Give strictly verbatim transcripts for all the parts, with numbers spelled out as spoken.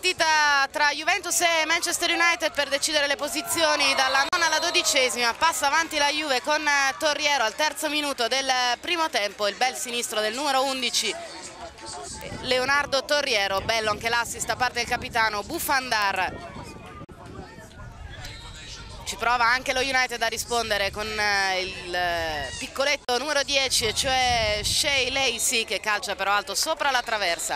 partita tra Juventus e Manchester United per decidere le posizioni dalla nona alla dodicesima. Passa avanti la Juve con Torriero al terzo minuto del primo tempo, il bel sinistro del numero undici Leonardo Torriero. Bello anche l'assist da parte del capitano Bufandar. Ci prova anche lo United a rispondere con il piccoletto numero dieci, cioè Shea Lacey, che calcia però alto sopra la traversa.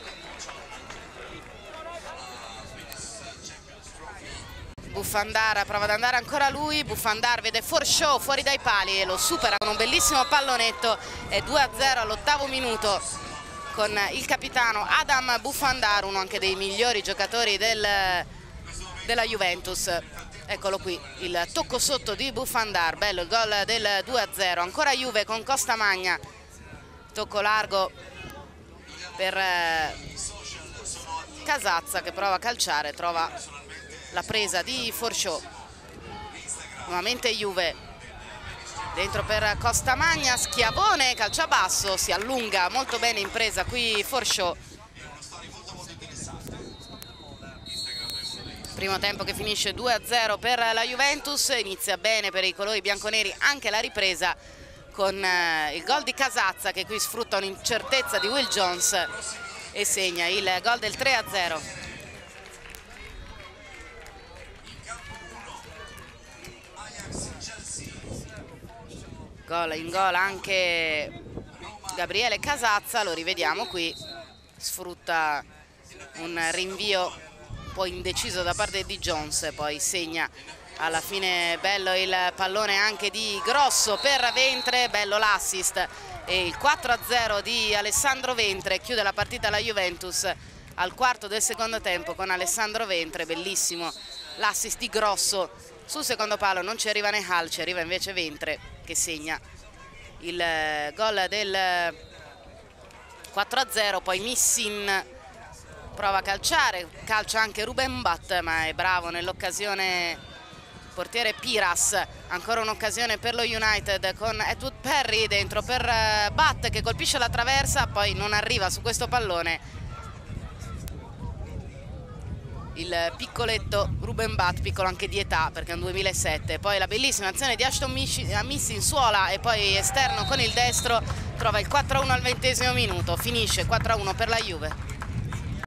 Bufandar prova ad andare ancora lui, Bufandar vede Forshaw fuori dai pali e lo supera con un bellissimo pallonetto. È due a zero all'ottavo minuto con il capitano Adam Bufandar, uno anche dei migliori giocatori del, della Juventus. Eccolo qui, il tocco sotto di Bufandar, bello il gol del due a zero. Ancora Juve con Costamagna, tocco largo per eh, Casazza che prova a calciare, trova la presa di Forshaw. Nuovamente Juve, dentro per Costamagna, schiavone, calcia basso, si allunga molto bene in presa qui Forshaw. Primo tempo che finisce due a zero per la Juventus, inizia bene per i colori bianconeri anche la ripresa con eh, il gol di Casazza che qui sfrutta un'incertezza di Will Jones e segna il gol del tre a zero. Gol in gol anche Gabriele Casazza, lo rivediamo qui, sfrutta un rinvio un po' indeciso da parte di Jones, poi segna alla fine. Bello il pallone anche di Grosso per Ventre, bello l'assist e il quattro a zero di Alessandro Ventre chiude la partita la Juventus al quarto del secondo tempo con Alessandro Ventre. Bellissimo l'assist di Grosso sul secondo palo, non ci arriva Nehal, ci arriva invece Ventre che segna il gol del quattro a zero. Poi Missin prova a calciare, calcia anche Ruben Butt, ma è bravo nell'occasione il portiere Piras. Ancora un'occasione per lo United con Edward Perry dentro per Butt che colpisce la traversa, poi non arriva su questo pallone il piccoletto Ruben Butt, piccolo anche di età perché è un duemilasette. Poi la bellissima azione di Ashton Missi in suola e poi esterno con il destro, trova il quattro a uno al ventesimo minuto, finisce quattro a uno per la Juve.